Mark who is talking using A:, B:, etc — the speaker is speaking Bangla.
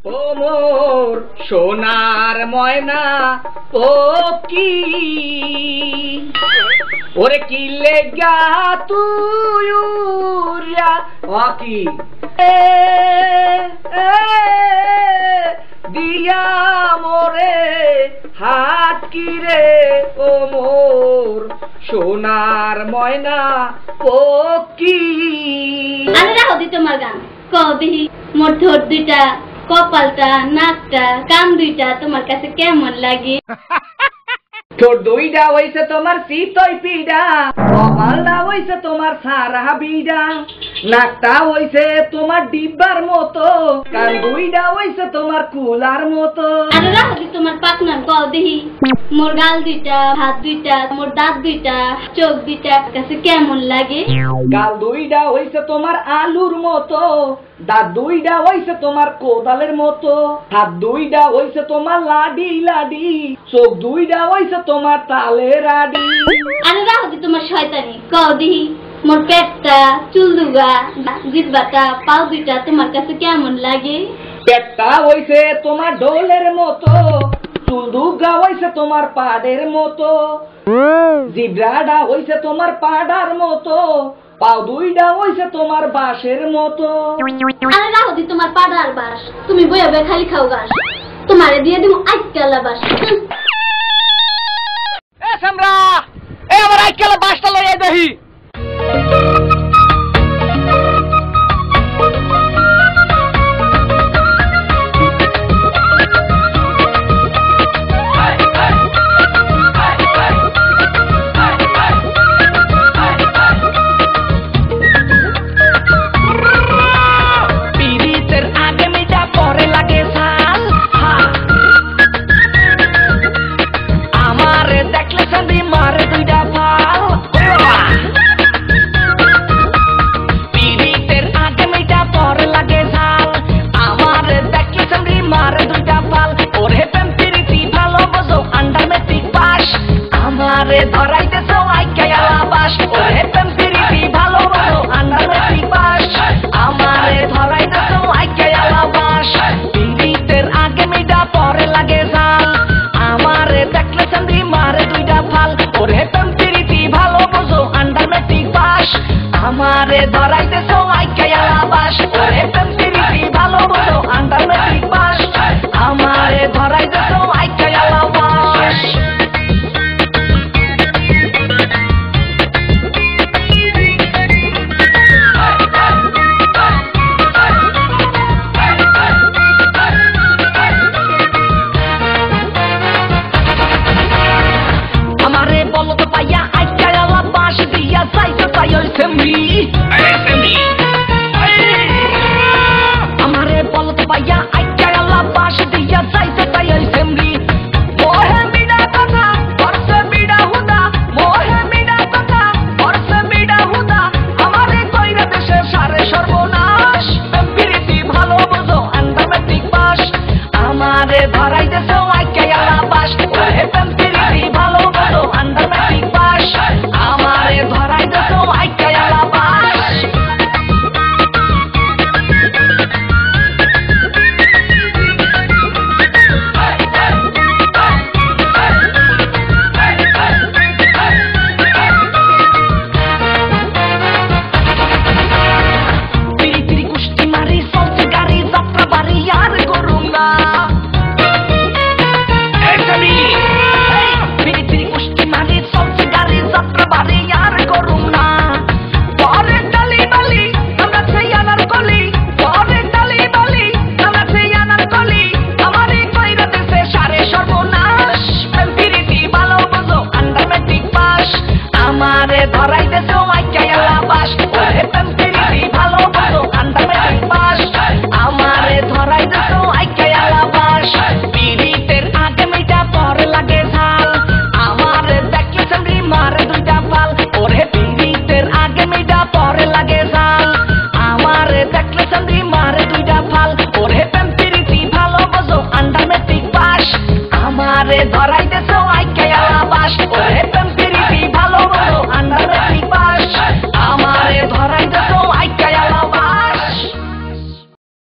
A: ও মোর সোনার ময়না পকি ওরে কি লেগা তুই উড়িয়া অকি দিয়া মোরে হাত কিরে ও মোর সোনার ময়না পকি।
B: আরে রাখো দি তোমার গান কও দেখি মোর ঠোঁট দুইটা কপালটা নাকটা কান দুইটা তোমার কাছে কেমন লাগে?
A: ঠোঁট দুইটা হইছে তোমার চিতই পিডা, কপালটা হইছে তোমার সারা বিডা, নাকটা হইছে তোমার ডিব্বার মতো, কান দুইটা হইছে তোমার কুলার মতো।
B: আরে রাখো দি তোমার পাকনার কও দেখি মোর গাল দুইটা হাত দুইটা মোর দাঁত দুইটা চোখ দুইটা কাছে কেমন লাগে?
A: গাল দুইটা হইছে তোমার আলুর মতো, দাঁত দুইটা হইছে তোমার কোদালের মতো, হাত দুইটা হইছে তোমার লাডি লাডি, চোখ দুইটা হইছে তোমার তালের আডি।
B: আরে রাখো দি তোমার শয়তানি কও দেখি মোর পেটটা চুল দুগা জিহ্বাটা পাও দুইটা তোমার কাছে কেমন লাগে?
A: পেটটা হইছে তোমার ঢোলের মতো, চুল দুগা হইছে তোমার পাড়ের মতো, জিব্রাটা হইছে তোমার পাড়ার মতো, পাও দুইটা হইছে তোমার বাঁশের মতো।
B: আরে রাখো দি তোমার পাড়ার বাস, তুমি বইয়া বইয়া খালি খাও ঘাস, তোমারে দিয়ে দিমু আইকালা বাস।
A: এ সামরা এ আমার আইকালা বাসটা লইয়া দেহি।